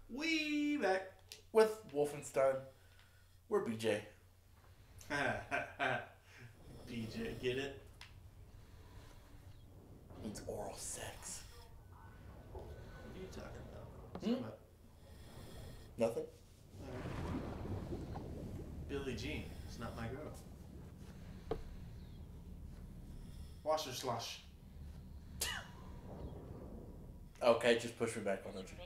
We back. With Wolfenstein. We're BJ. BJ, get it? It's oral sex. What are you talking about? Nothing? Billie Jean is not my girl. Wash or slosh? Okay, just push me back, why don't you?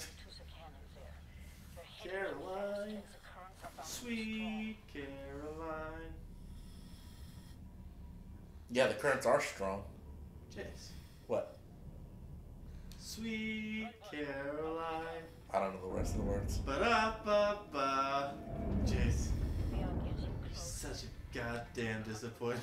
Caroline. Sweet Caroline. Yeah, the currents are strong. Jace. What? Sweet Caroline. I don't know the rest of the words. Ba-da-ba-ba. Jace. You're such a goddamn disappointment.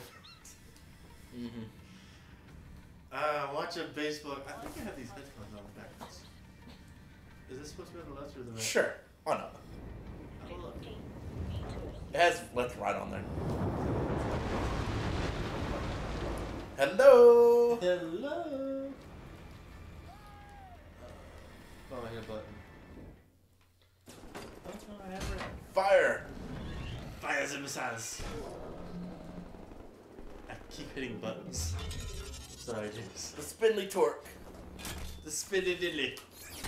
Watching baseball. I think I have these headphones on backwards. Is this supposed to be on the left or the right? Sure. Why not? Oh, look. It has left right on there. Hello! Hello! Oh, I hit a button. Oh, no, I have it. Fire! Fires and missiles. I keep hitting buttons. Sorry, James. The spindly torque. The spinny diddly.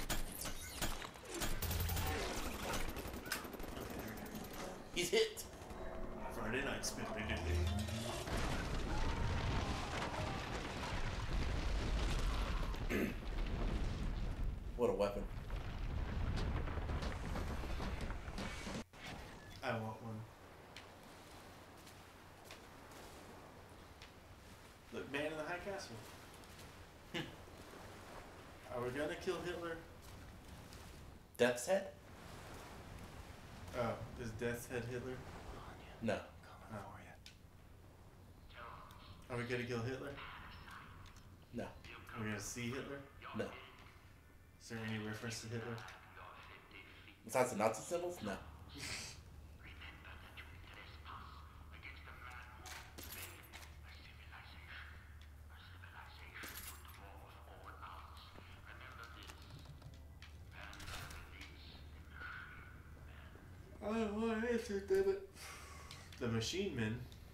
He's hit. Friday night spinny diddly. What a weapon. I want one. Look, man in the high castle. Are we gonna kill Hitler? Death's head? Oh, is Death's Head Hitler? No. Oh. Are we gonna kill Hitler? No. Are we gonna see Hitler? No. Is there any reference to Hitler? Besides the Nazi symbols? No. I don't want to answer, damn it. The Machine Man.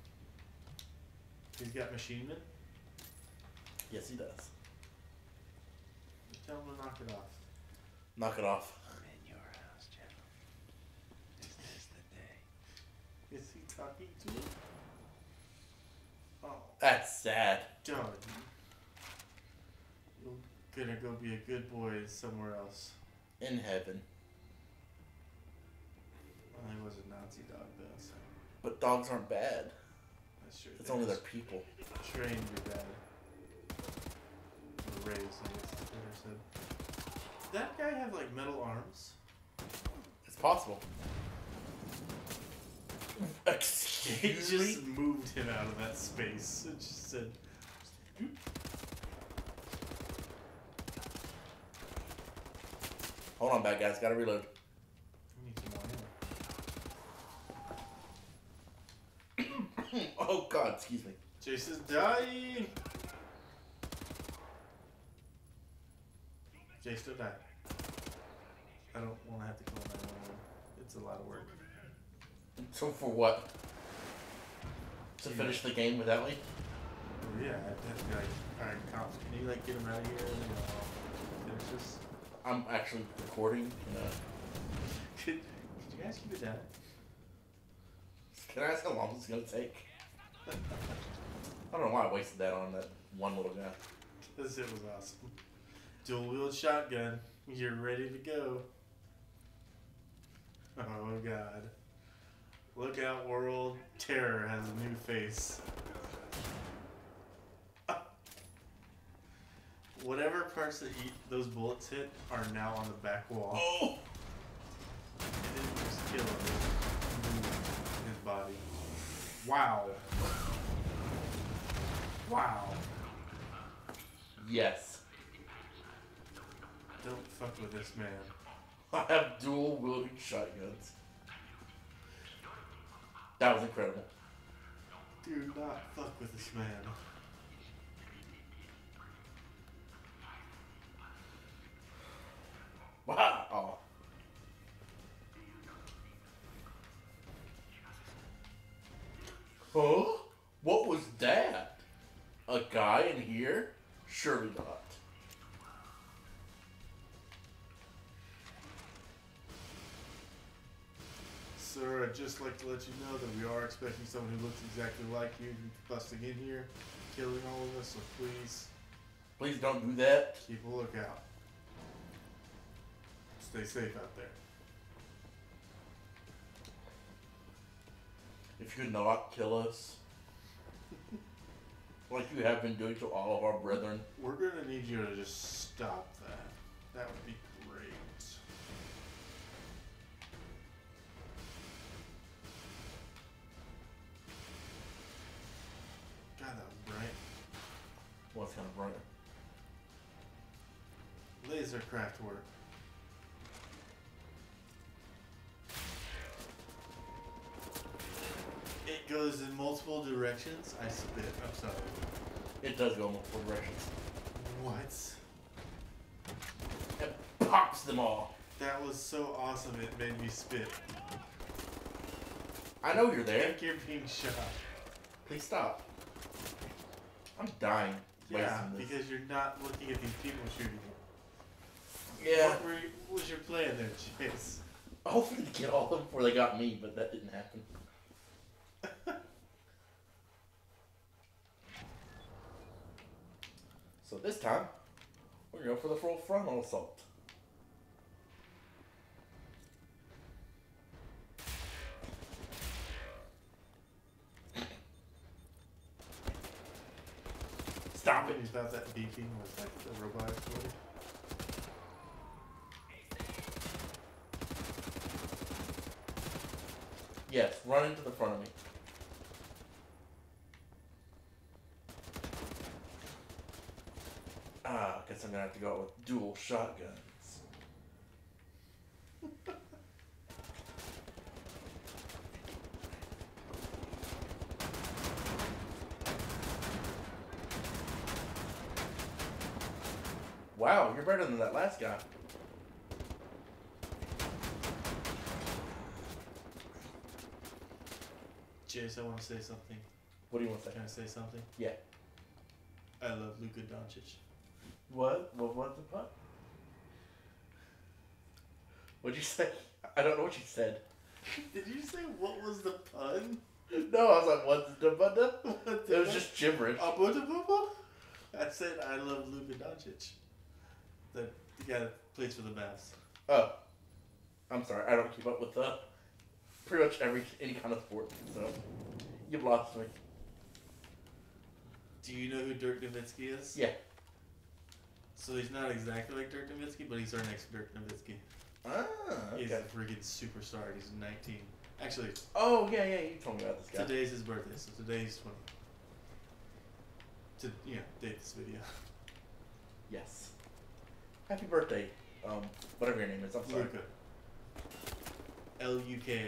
He's got Machine Man? Yes, he does. Tell him to knock it off. Knock it off. I'm in your house, General. Is this the day? Is he talking to him? Oh, That's sad. John. You're gonna go be a good boy somewhere else. In heaven. Well, he was a Nazi dog, though, so. But dogs aren't bad. That's true. It's only their people. Trained to be bad. Or raised, I guess is better said. Did that guy have, like, metal arms? It's possible. It Excuse just me? moved him out of that space. It just said, "Doop." Hold on, bad guys. Gotta reload. We need some more ammo. Oh, God. Excuse me. Jace is dying! Jace, don't die. I don't want to have to call 911. It's a lot of work. So for what? To finish the game without me? Oh, yeah, I'd have to be like, alright, cops, can you, like, get him out of here and finish this? I'm actually recording. Could you guys keep it down? Can I ask how long it's gonna take? I don't know why I wasted that on that one little guy. Because it was awesome. Dual-wheeled shotgun. You're ready to go. Oh, God. Look out, world. Terror has a new face. Whatever parts that those bullets hit are now on the back wall. Oh! It didn't just kill him. It moved in his body. Wow. Wow. Yes. Don't fuck with this man. I have dual wielding shotguns. That was incredible. Do not fuck with this man. Wow. Oh. Huh? What was that? A guy in here? Surely not. Sir, I'd just like to let you know that we are expecting someone who looks exactly like you to be busting in here, killing all of us, so please Please don't do that. keep a lookout. Stay safe out there. If you not kill us, like you have been doing to all of our brethren. We're gonna need you to just stop that. That would be great. God, that was bright. What's kind of bright? Laser craft work. It goes in multiple directions. I spit. I'm sorry. It does go in multiple directions. What? It pops them all. That was so awesome. It made me spit. I know you're there. Think you're being shot. Please stop. I'm dying. Yeah, wasting this. because you're not looking at these people shooting you. Yeah. What was your plan there, Jace? Hopefully to get all of them before they got me, but that didn't happen. So this time, we're going for the full frontal assault. Stop it. You thought that beeping was like the robot exploded? Yes, run into the front of me. Ah, guess I'm gonna have to go out with dual shotguns. Wow, you're better than that last guy. Jace, I want to say something. What do you want to say? Can I say something? Yeah. I love Luka Doncic. What? What the fuck? What'd you say? I don't know what you said. Did you say what was the pun? No, I was like, what's the button? It was just gibberish. I said I love Luka Doncic. The guy that plays for the Mavs. Oh. I'm sorry, I don't keep up with pretty much any kind of sport, so you've lost me. Do you know who Dirk Nowitzki is? Yeah. So he's not exactly like Dirk Nowitzki, but he's our next Dirk Nowitzki. Ah, okay. He's a freaking superstar. He's 19. Actually, Oh, yeah, you told me about this guy. today's his birthday, so today he's 20. To, date this video. Yes. Happy birthday, whatever your name is, I'm sorry. Luka. Luka.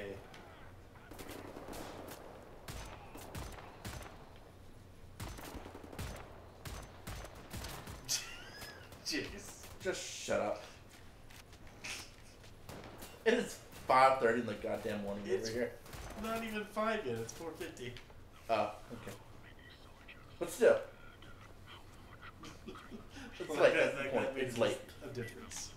Jeez. Just shut up. It is 5:30 in the goddamn morning It's- over here. Not even 5 yet. It's 4:50. Oh, okay. But still. It's Well, late, that- that's the that point. makes It's late. a difference.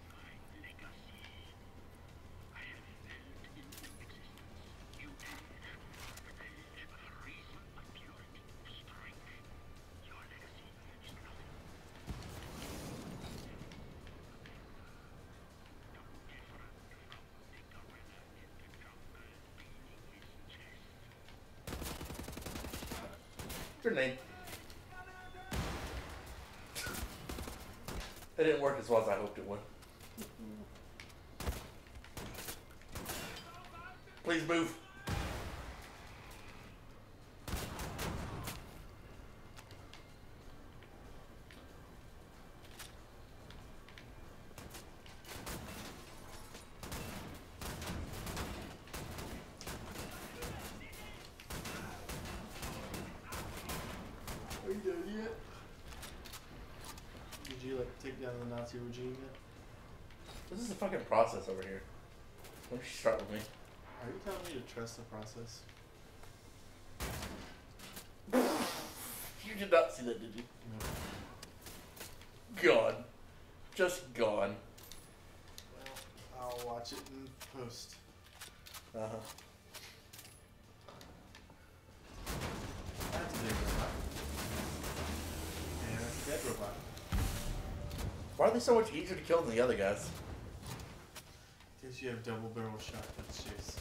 Grenade. It didn't work as well as I hoped it would. Please move. Are you done yet? Did you take down the Nazi regime yet? This is a fucking process over here. Why don't you start with me? Are you telling me to trust the process? did not see that, did you? No. Gone. Just gone. Well, I'll watch it in post. Uh-huh. That's a big robot. And that's a dead robot. Why are they so much easier to kill than the other guys? Because you have double barrel shotguns, Jace.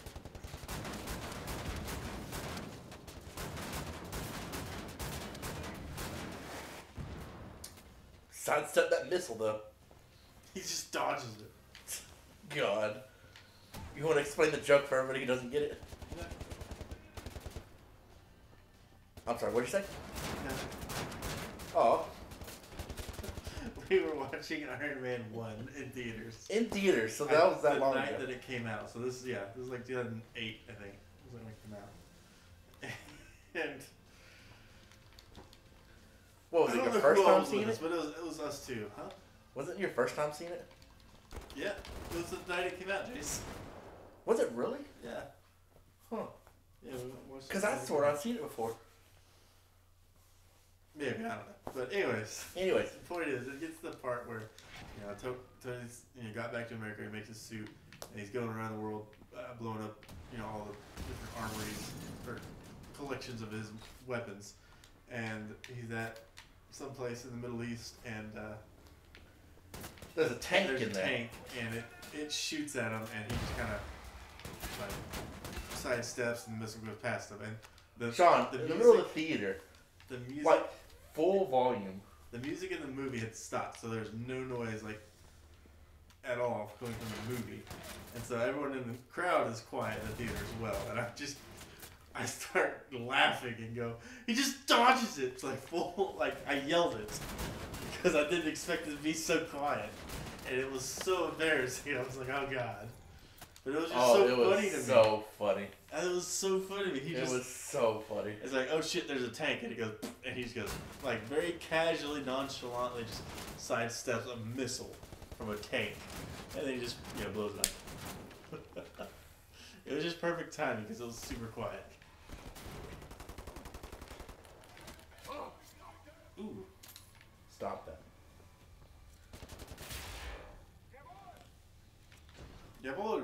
Sidestep that missile, though. He just dodges it. God. You want to explain the joke for everybody who doesn't get it? No. I'm sorry, what did you say? No. Oh. We were watching Iron Man 1 in theaters. In theaters, so that was that long The night ago. that it came out. So this was like 2008, I think. Was when it came out. And What was I it, don't your know first who all time was seeing with us, it? but it was us too, huh? Wasn't it your first time seeing it? Yeah, it was the night it came out, Jace. Was it really? Yeah. Huh. Yeah, we watched Because it. I swear I've seen it before. Maybe, I don't know. But anyways, Anyways. the point is, it gets to the part where, Tony's got back to America, he makes his suit, and he's going around the world blowing up, all the different armories, or collections of his weapons. And he's at someplace in the Middle East, and There's a tank there's in a there. tank, and it shoots at him, and he just kind of like sidesteps, and the missile goes past him. And the Sean, the in the music, middle of the theater, the music, like full volume. the music in the movie had stopped, so there's no noise like at all going from the movie, and so everyone in the crowd is quiet in the theater as well. And I start laughing and go, he just dodges it. It's like full, like I yelled it because I didn't expect it to be so quiet, and it was so embarrassing. I was like, oh god, but it was just so funny to me. So funny. And it was so funny to me. It was so funny. It's like, oh shit, there's a tank, and he goes, and he just goes, like very casually, nonchalantly, just sidesteps a missile from a tank, and then he just blows it up. It was just perfect timing because it was super quiet. Ooh. Stop that. Jawohl.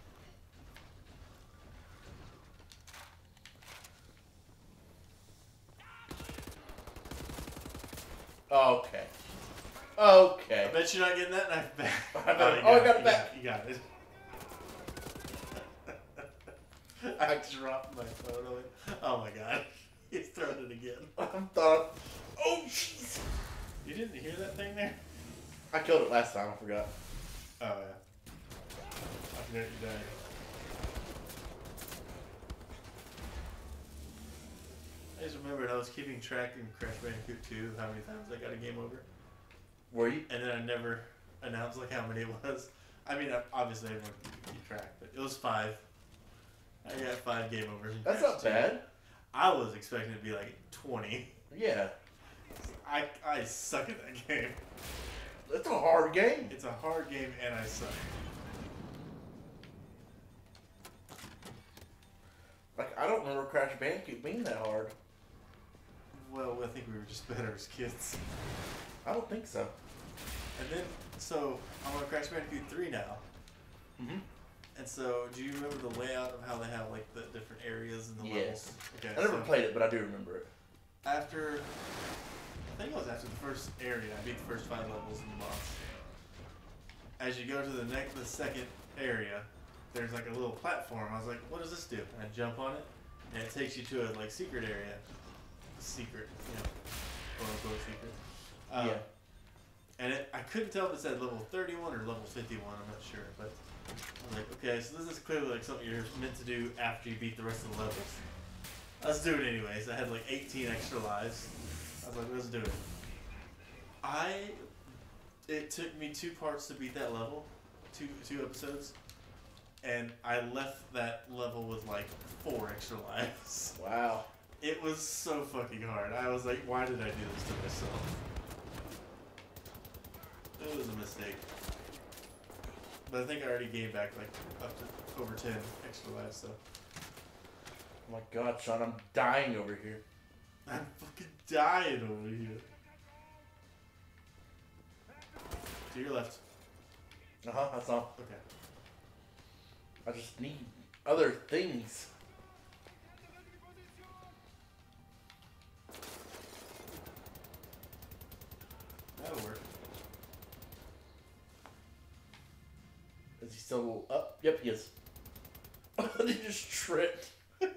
Okay. Okay. I bet you're not getting that knife back. I got it back. You got it. I dropped my phone away. Oh my god. He's thrown it again. I thought. Oh, jeez. You didn't hear that thing there? I killed it last time. I forgot. Oh yeah. I forgot you died. I just remembered I was keeping track in Crash Bandicoot 2 of how many times I got a game over. Were you? And then I never announced like how many it was. I mean, obviously everyone can keep track, but it was 5. I got 5 game overs. In That's Crash not 2. bad. I was expecting it to be like 20. Yeah. I suck at that game. It's a hard game. It's a hard game and I suck. Like, I don't remember Crash Bandicoot being that hard. Well, I think we were just better as kids. I don't think so. And then, so, I'm on Crash Bandicoot 3 now. Mm-hmm. And so, do you remember the layout of how they have, like, the different areas and the Yes. levels? Okay, I never played it, but I do remember it. After, I think it was after the first area, I beat the first 5 levels in the boss. As you go to the second area, there's like a little platform. I was like, what does this do? And I jump on it, and it takes you to a, like, secret area. Secret, quote unquote secret. Yeah. And I couldn't tell if it said level 31 or level 51, I'm not sure, but I was like, okay, so this is clearly like something you're meant to do after you beat the rest of the levels. Let's do it anyways. I had like 18 extra lives. I was like, let's do it. It took me 2 parts to beat that level, two episodes, and I left that level with like 4 extra lives. Wow. It was so fucking hard. I was like, why did I do this to myself? It was a mistake. But I think I already gained back like up to over 10 extra lives, so. Oh my god, Sean, I'm dying over here. I'm fucking dying over here. To your left. That's all. Okay. I just need other things. That'll work. Is he still up? Yep, he is. He just tripped.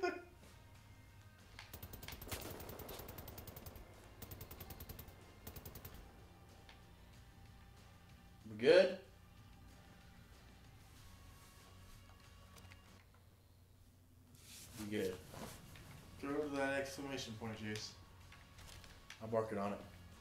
We good? We good. Go to that exclamation point, Jace. I'm working on it.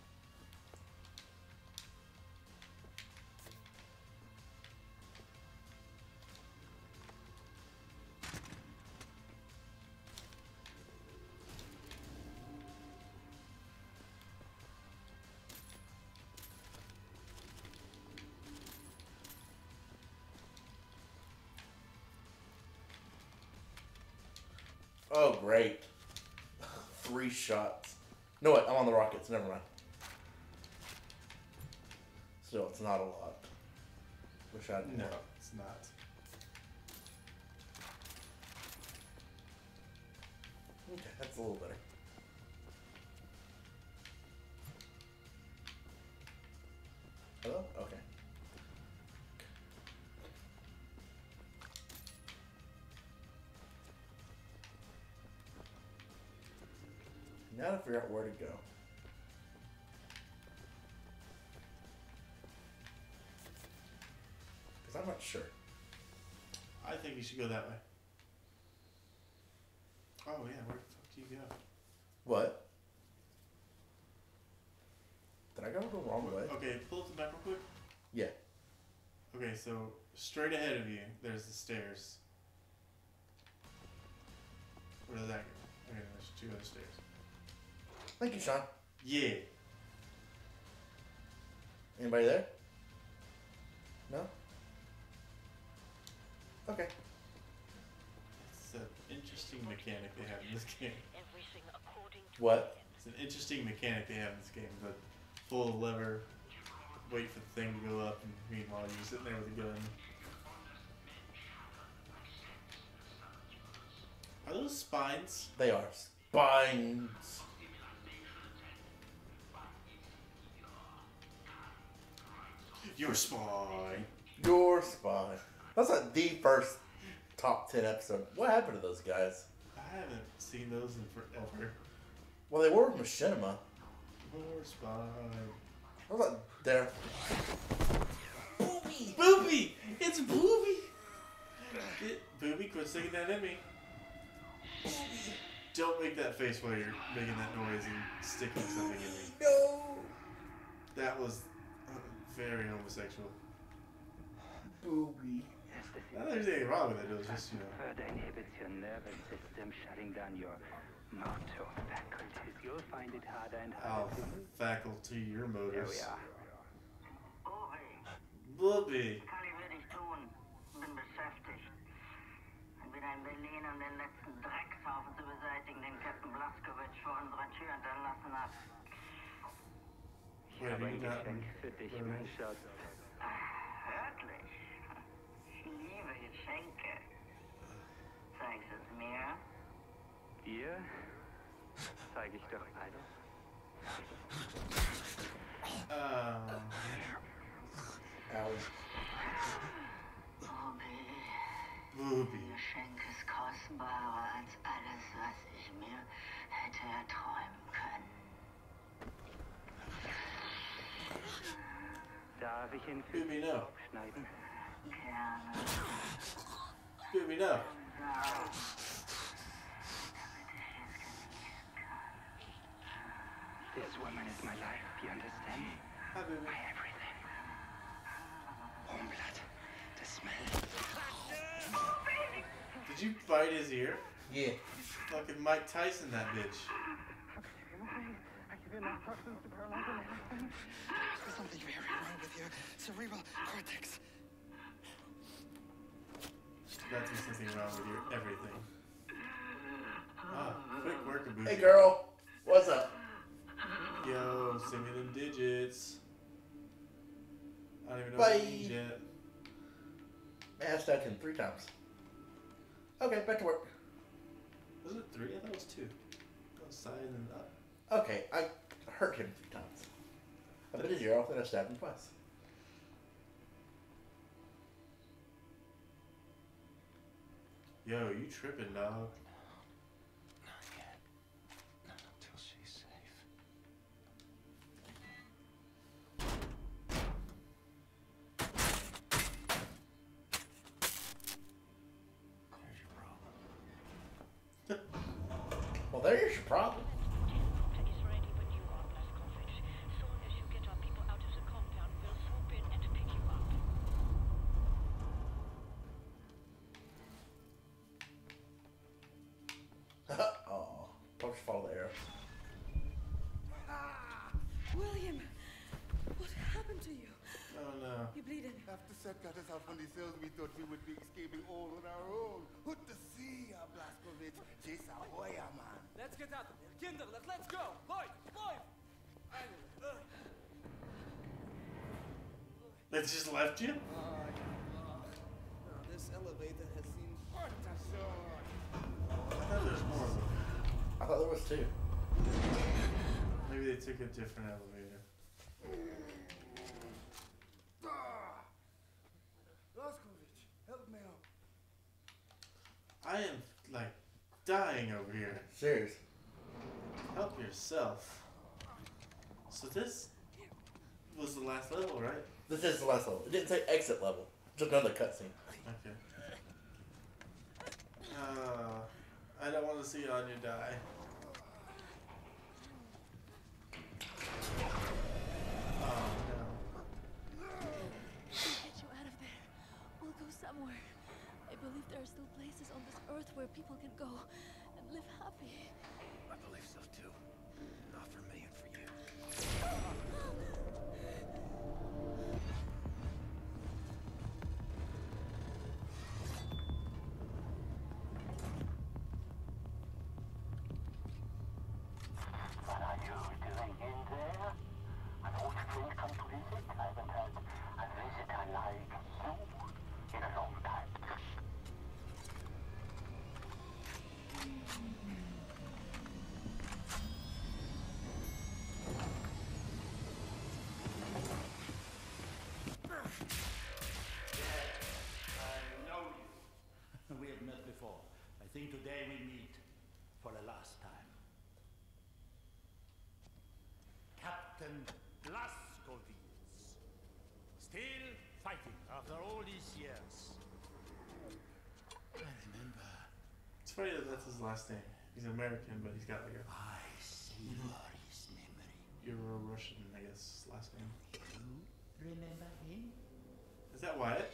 Oh, great. 3 shots. No, wait, I'm on the rockets. Never mind. Still, it's not a lot. Wish I had No, more. it's not. Okay, that's a little better. Hello? Okay. Now to figure out where to go. Because I'm not sure. I think you should go that way. Oh yeah, where the fuck do you go? What? Did I go the wrong way? Okay, pull up the map real quick. Yeah. Okay, so straight ahead of you, there's the stairs. Where does that go? Okay, there's 2 other stairs. Thank you, Sean. Yeah. Anybody there? No? Okay. It's an interesting mechanic they have in this game. What? It's an interesting mechanic they have in this game. The pull the lever, wait for the thing to go up, and meanwhile you're sitting there with a gun. Are those spines? They are spines. You're a spy. Your spine. That's like the first top 10 episode. What happened to those guys? I haven't seen those in forever. Well, they were with Machinima. You're a spy. I was like, there. Booby! Booby! It's Booby! Booby, quit singing that at me. Booby! Don't make that face while you're making that noise and sticking something in me. No! That was very homosexual. Booby. Not that there's anything wrong with it, it was just, you know. Further inhibits your nervous system, shutting down your motor faculties. You'll find it harder and I'll harder to faculty your There we motors. are. Booby! Kann ich wenig tun. Bin beschäftigt. Wieder in Berlin, um den letzten Dreckshaufen zu beseitigen, den Captain Blaskowitz vor unserer Tür hinterlassen hat. Ich habe ein Geschenk für dich, mein Schatz. Wirklich? Ich liebe Geschenke. Zeigst es mir? Dir zeige ich doch alles. Ow. Booby. Geschenk ist kostbarer als alles, was ich mir hätte erträumen können. Darf ich ihn für Booby, dich no. aufschneiden? Gerne. Booby, no. Damit ich es genießen kann. This woman is my life, you understand? Hi, Booby. My everything. Warm blood, the smell. Did you bite his ear? Yeah. Fucking Mike Tyson, that bitch. I give you enough toxins to paralyze your lifespan. There's something very wrong with your cerebral cortex. That's something wrong with your everything. Ah, quick work, Booby. Hey, girl. What's up? Yo, send me them digits. I don't even know Bye. what it means yet. Man, I stabbed him 3 times. Okay, back to work. Was it 3? I thought it was 2. Outside and up. Okay, I hurt him 3 times. I bit his ear off and I stabbed him twice. Yo, you tripping, dog. Not yet. Not until she's safe. There's your problem. Well, there's your problem. Helicopter is ready when you are, Blazkowicz. Soon as you get our people out of the compound, we'll swoop in and pick you up. Oh, don't you follow the arrow. William, what happened to you? Oh no. You're bleeding. After Seth got us out from the cells, we thought we would be escaping all on our own. Put the sea, Blazkowicz. Jace ahoya, man. Let's get out of here. Kinder, let's go. Lloyd, Lloyd. They just left you? This elevator has seen I thought there was more of them. I thought there was 2. Maybe they took a different elevator. Blazkowicz, help me out. I am like dying over here. Serious. Help yourself. So this was the last level, right? This is the last level. It didn't say exit level. Just another cutscene. Okay. I don't want to see Anya die. Oh no. We'll get you out of there. We'll go somewhere. I believe there are still places on this earth where people can go and live happy. I believe so too. Not for me and for you. What are you doing in there? An old friend come to visit? I haven't had a visitor like you in a long time. We have met before. I think today we meet for the last time. Captain Blazkowicz. Still fighting after all these years. I remember. It's funny that that's his last name. He's American, but he's got like a I savor his memory. Euro-Russian, I guess, last name. You remember him? Is that Wyatt?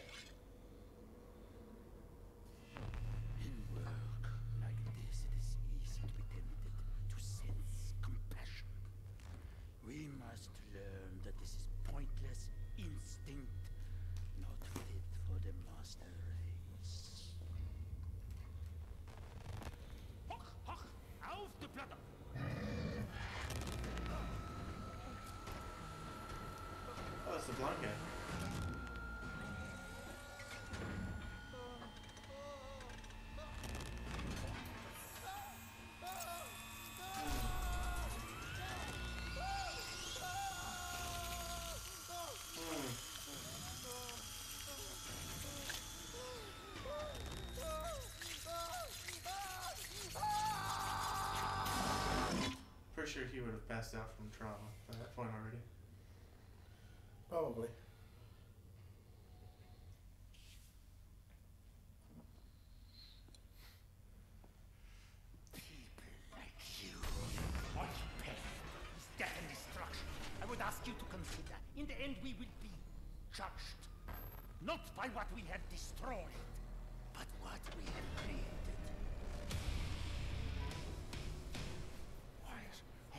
In work like this, it is easy to be tempted to sense compassion. We must learn that this is pointless instinct, not fit for the master race. Hoch, hoch, auf die Platte! Oh, it's the blonde guy. Pretty sure he would have passed out from trauma by that point already. Probably. People like you. What you pay is death and destruction. I would ask you to consider, in the end we will be judged. Not by what we have destroyed, but what we have created. Why is...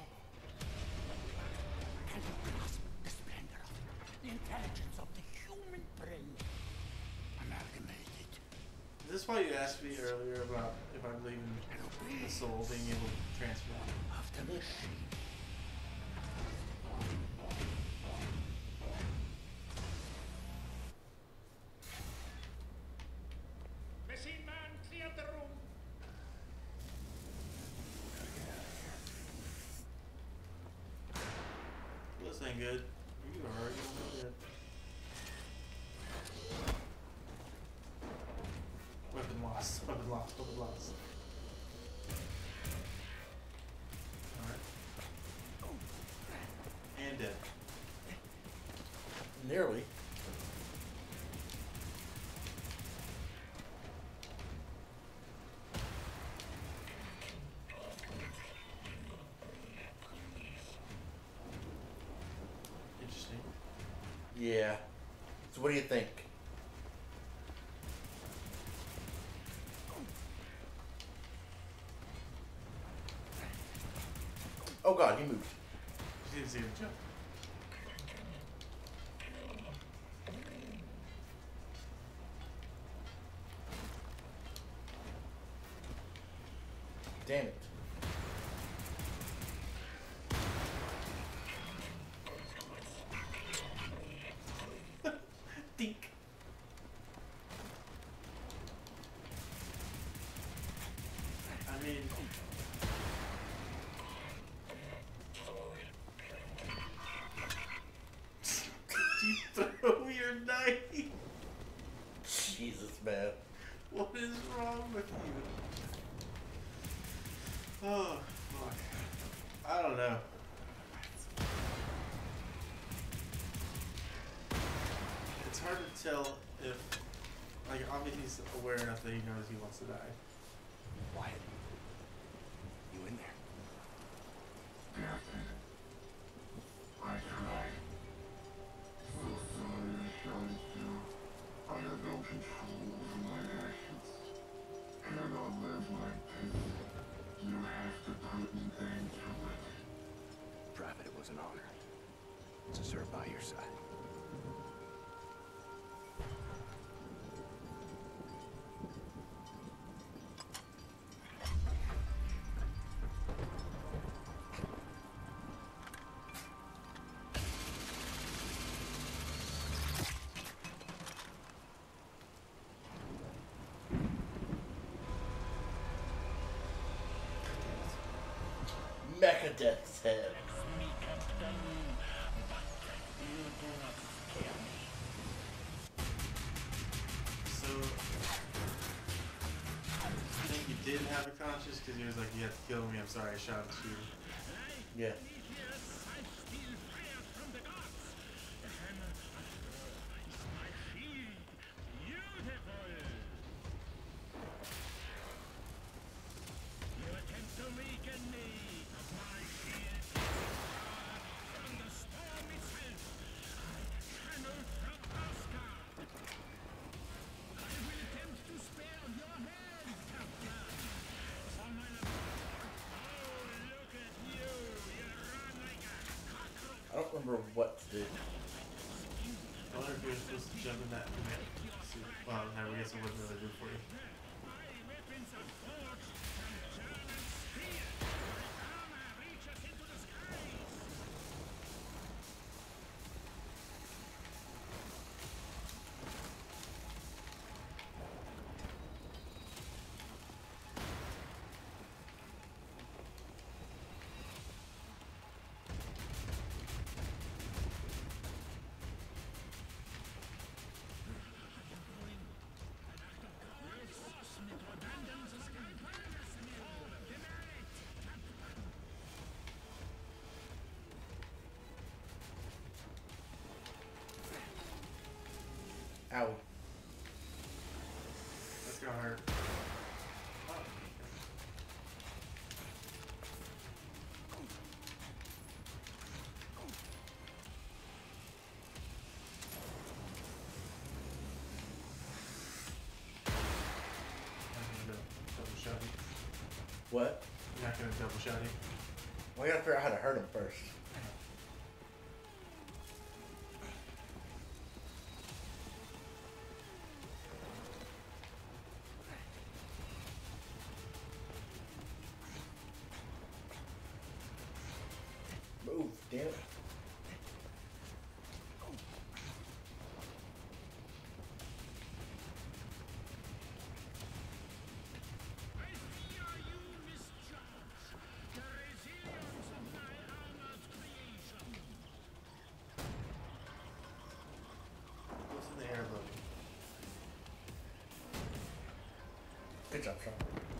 Can you grasp the splendor of it? The intelligence of the human brain? Amalgamated. Is this why you asked me earlier about if I'm leaving the soul being able to transfer? Of the machine. Machine man, clear the room. This ain't good. You are already on my bed. Weapon lost. Weapon lost. Weapon lost. Alright. And dead. Nearly. Interesting. Yeah. So what do you think? Oh god, he moved. You didn't see him jump. Damn it. Dink. I mean, did you throw your knife? Jesus, man. What is wrong with you? Oh, fuck. I don't know. It's hard to tell if, like, obviously he's aware enough that he knows he wants to die. Wyatt, you in there? Captain, I tried. So sorry I shouted you. I have no control over my actions. Cannot live like this. You have to put an end to it. Private, it was an honor to serve by your side. Mechadeath's head. So, I think you did have a conscience because he was like, you have to kill me, I'm sorry, I shot at you. Yeah. I don't remember what to do. I wonder if you're supposed to jump in that command suit. Well, no, I guess it wouldn't really do for you. Ow. That's gonna hurt. Double shot him. What? You're not gonna double shot him. Well, I gotta figure out how to hurt him first. Good job, Sean.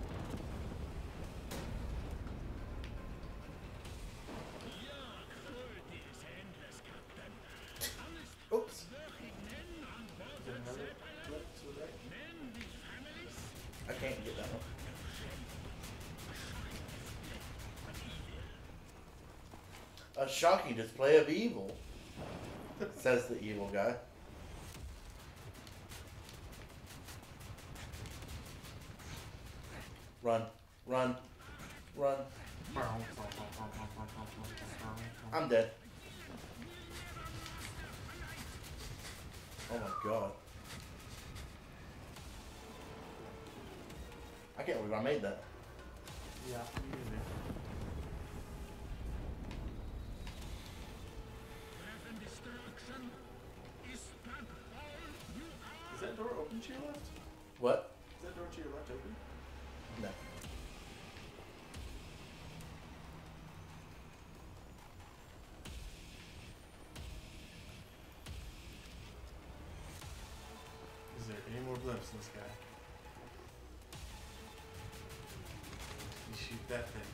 Oops. I can't get that one. A shocking display of evil, says the evil guy. Run, run, run. I'm dead. Oh my god. I can't believe I made that. Yeah, you did. Is that door open to your left? What? Is that door to your left open? No. Is there any more blimps in this guy? You shoot that thing.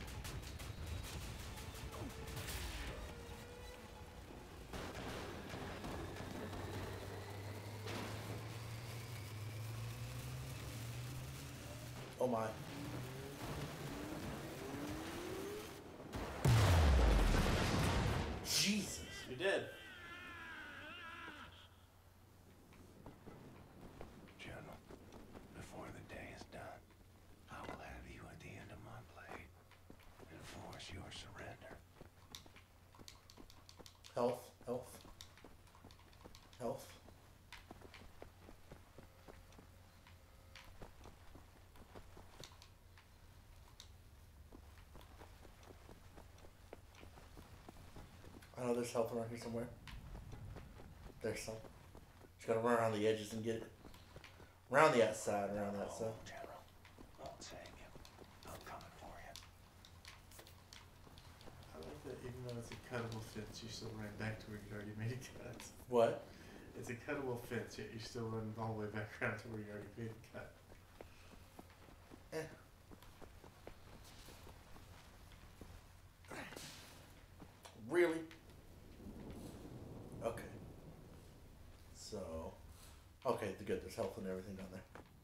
Oh my. Jesus. You're dead. General, before the day is done, I will have you at the end of my blade and force your surrender. Health, health, health. I know there's health around here somewhere. There's some. Just gotta run around the edges and get it. Around the outside, around the outside. General, I'll save you. I'm coming for you. I like that even though it's a cuttable fence, you still ran back to where you already made a cut. What? It's a cuttable fence, yet you still run all the way back around to where you already made a cut. Eh. Really? Okay. So, okay, good. There's health and everything down there.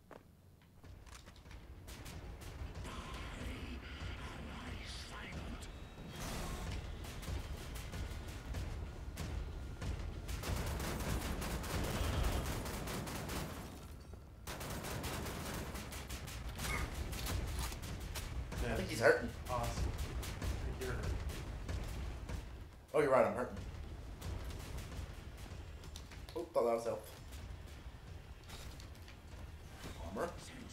I think he's hurting. Awesome. I think you're hurting. Oh, you're right. I'm hurting. Oh, thought that was health. Armor.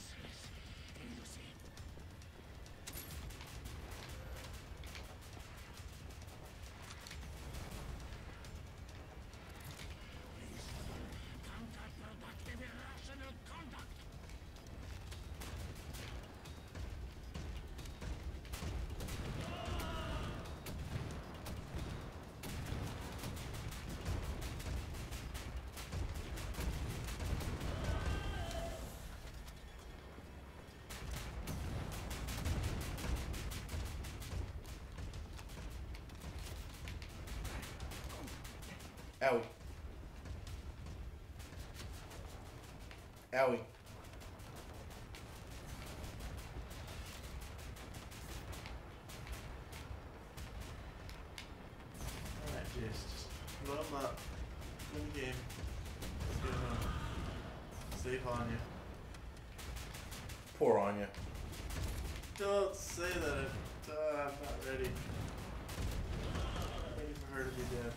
Owie. Owie. Alright, Jace, just blow him up. Win the game. Let's get him on. Save on you. Poor Anya. Don't say that. I'm not ready. I'm ready for her to be dead.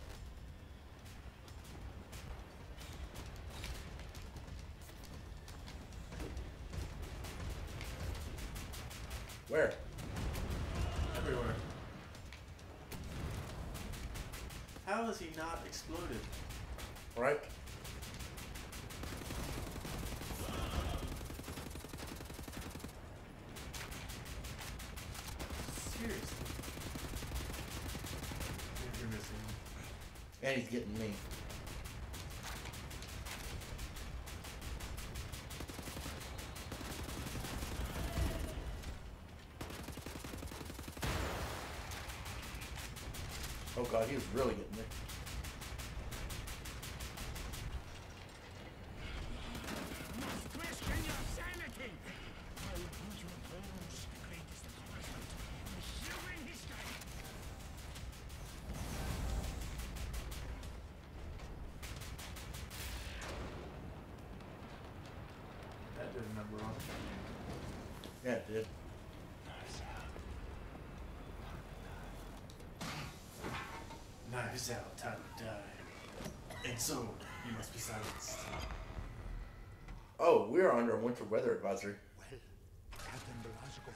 Where? Everywhere. How has he not exploded? Right? Seriously. You're missing him. And he's getting me. Oh god, he was really getting there. Question your sanity! I will put your bones the greatest punishment in human history! That did a number on. Yeah, it did. Knives out, time to die. And so, you must be silenced. Oh, we are under a winter weather advisory. Well, Captain Blasco,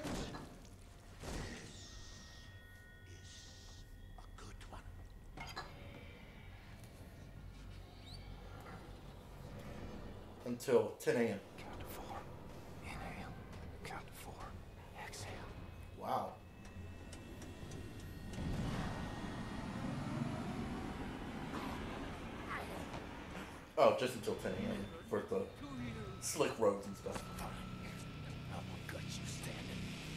this is a good one. Until 10 a.m. Count to 4. Inhale. Count to 4. Exhale. Wow. Oh, just until 10 a.m. for the slick roads and stuff. I will gut you standing.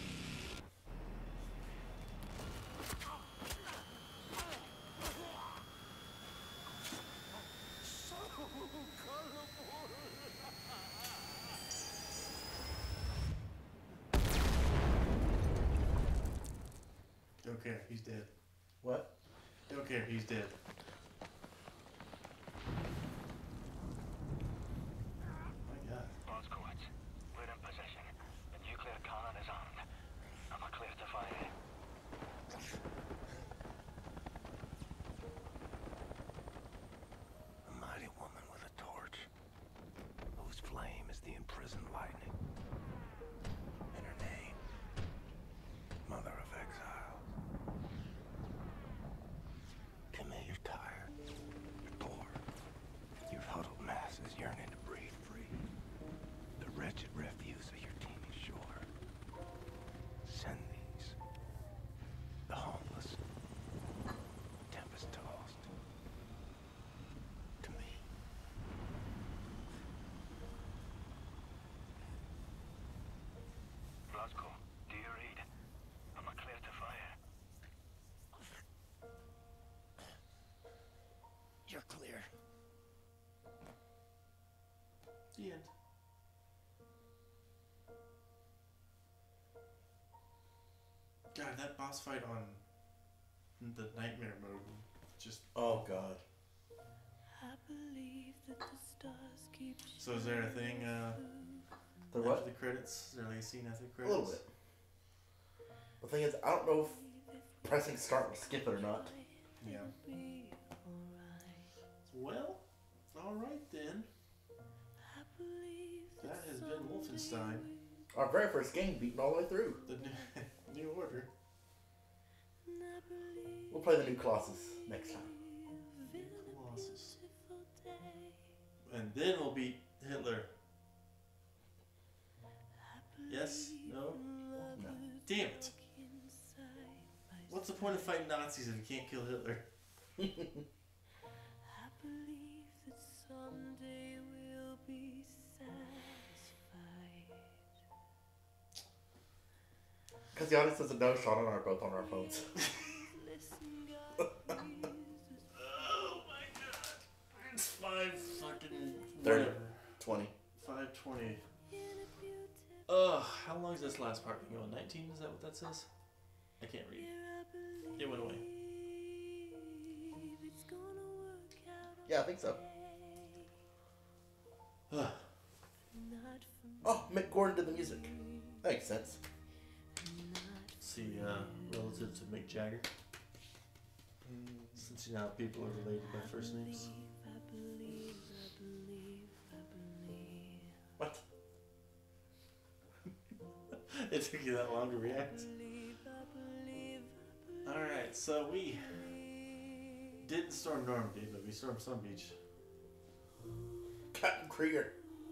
So colorful. Don't care, he's dead. What? Don't care, he's dead. My god. Boscowitz, we're in possession. The nuclear cannon is armed. I'm clear to fire. A mighty woman with a torch, whose flame is the imprisoned lightning. And her name, Mother of Exile. Timmy, you're tired. You're bored. Your huddled masses yearning to breathe free. The wretched refuse of your teeming shore. Send these. The homeless. Tempest-tossed. To me. Blasco, do you read? I'm clear to fire. You're clear. The end. God, that boss fight on the nightmare mode just. Oh god. I believe that the stars keep So is there a thing The after what? the credits? Is there like a scene after the A credits? little bit. The thing is, I don't know if pressing start will skip it or not. Yeah. Well, alright then. That has been Wolfenstein. Our very first game beaten all the way through. The new order. We'll play the new Colossus next time. Colossus. And then we'll beat Hitler. Yes? No? No. Damn it. What's the point of fighting Nazis if you can't kill Hitler? I believe that someday we'll be satisfied. Because the audience doesn't know Sean and I are both on our phones. Oh my god. It's 5 fucking 30. whatever. 20. 5:20. Ugh, how long is this last part been going? 19? Is that what that says? I can't read. It went away. Yeah, I think so. Ugh. Oh, Mick Gordon did the music. That makes sense. See, relative to Mick Jagger. Since you know how people are related by first names. What? It took you that long to react? Alright, so we didn't storm Normandy, but we stormed some beach. Captain Krieger.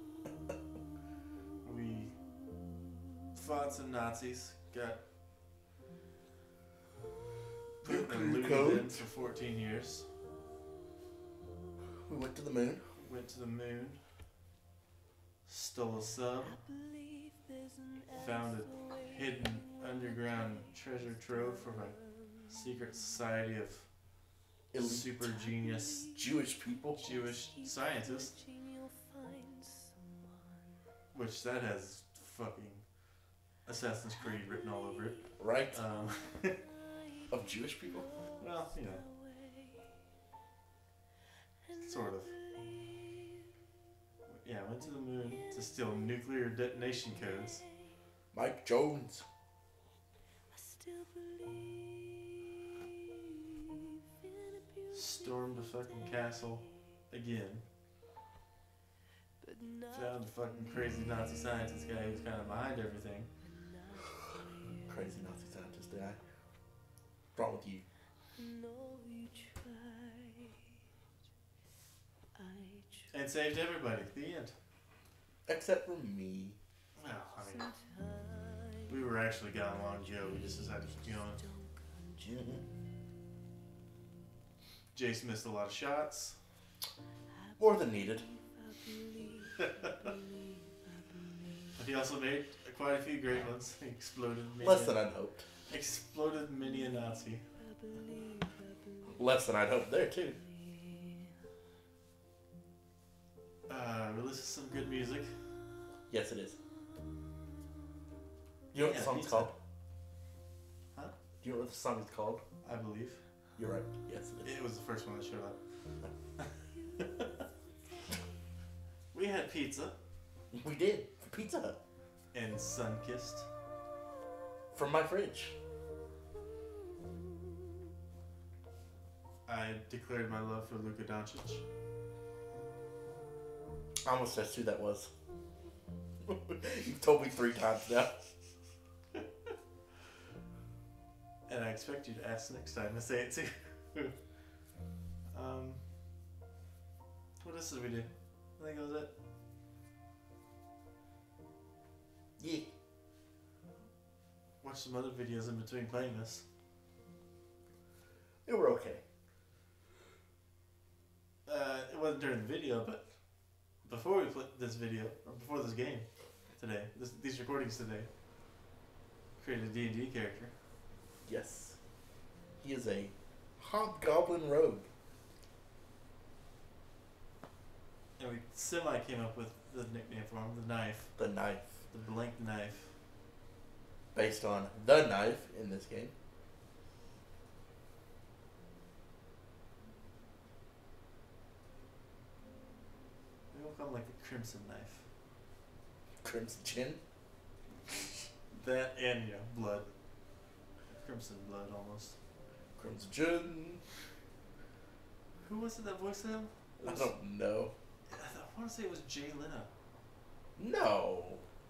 We fought some Nazis, got put in a Louis bin for 14 years. We went to the moon. Went to the moon. Stole a sub. Found a hidden underground treasure trove from a secret society of Elite. super genius Jewish people. Jewish scientists. Which that has fucking Assassin's Creed written all over it. Right? Of Jewish people? Well, you know. Sort of. Yeah, went to the moon to steal nuclear detonation codes. Mike Jones. Stormed the fucking castle again. Found the fucking crazy Nazi scientist guy who's kind of behind everything. Crazy Nazi scientist guy. What's wrong with you? And saved everybody at the end. Except for me. Well, I mean, we were actually gone long ago. We just decided to keep going. Jace missed a lot of shots. More than needed. But he also made quite a few great ones. He exploded many. Less than I'd hoped. Exploded many a Nazi. Less than I'd hoped there, too. Releases some good music. Yes, it is. You know what the song's pizza. called? Huh? Do you know what the song is called? I believe. You're right. Yes, it is. It was the first one that showed up. We had pizza. We did. Pizza Hut. And sun-kissed. From my fridge. I declared my love for Luka Doncic. I almost asked who that was. You've told me 3 times now. And I expect you to ask next time to say it too. What else did we do? I think that was it. Yeah. Watch some other videos in between playing this. They were okay. It wasn't during the video, but before we played this video, or before this game today, these recordings today, created a D&D character. Yes. He is a hobgoblin rogue. And we semi came up with the nickname for him, the Knife. The Knife. The Blank Knife. Based on the knife in this game. We will call him like the Crimson Knife. Crimson Chin? That and, yeah, blood. Crimson blood, almost. Crimson Chin. Who was it that voiced him? I don't know. I want to say it was Jay Leno. No.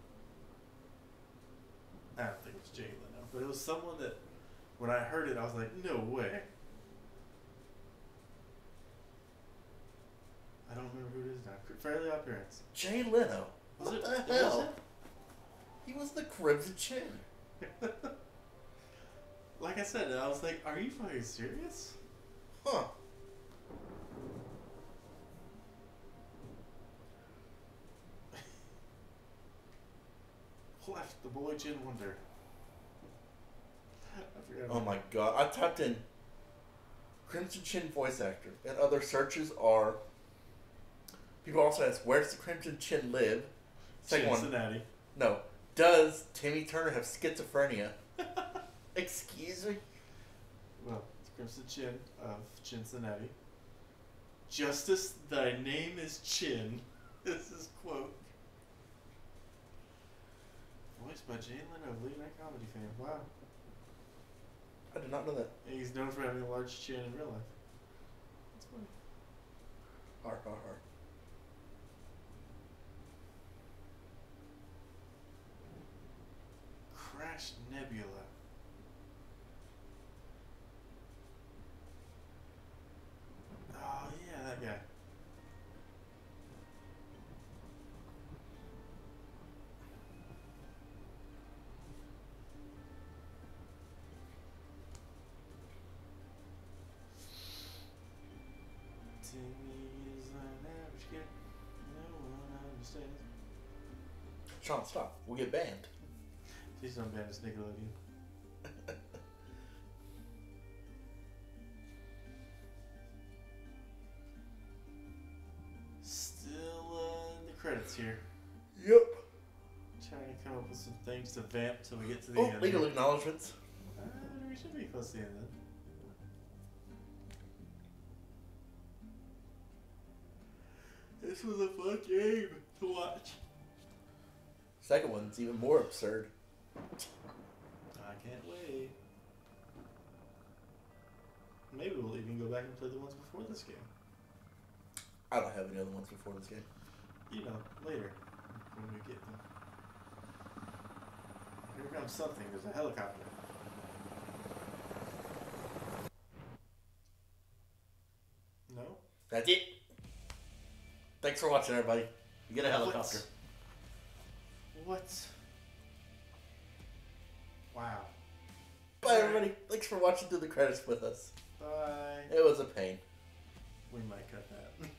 I don't think it was Jay Leno, but it was someone that, when I heard it, I was like, no way. I don't remember who it is now. Fairly Odd Parents. Jay Leno. Was What it? the hell? He was the Crimson Chin. Like I said, I was like, are you fucking serious? Huh. Left the boy Chin Wonder. I forgot. Oh my god. I typed in Crimson Chin voice actor, and other searches are. People also ask, where does the Crimson Chin live? Second one. Cincinnati. No. Does Timmy Turner have schizophrenia? Excuse me? Well, it's Crimson Chin of Cincinnati. Justice, thy name is Chin. This is quote. Voiced by Jay Leno of late night comedy fame. Wow. I did not know that. And he's known for having a large chin in real life. That's funny. Har har har. Crash Nebula. Oh yeah, that guy. Timmy is an average kid. No one understands. Sean, stop. We'll get banned. Please don't ban this Nickelodeon. credits here. Yep. Trying to come up with some things to vamp till we get to the Oh, end. legal acknowledgements. We should be close to the end then. This was a fun game to watch. Second one's even more absurd. I can't wait. Maybe we'll even go back and play the ones before this game. I don't have any other ones before this game. You know, later. When we get them. Here comes something. There's a helicopter. No? That's it. Thanks for watching, everybody. You get a helicopter. What? Wow. Bye, everybody. Thanks for watching through the credits with us. Bye. It was a pain. We might cut that.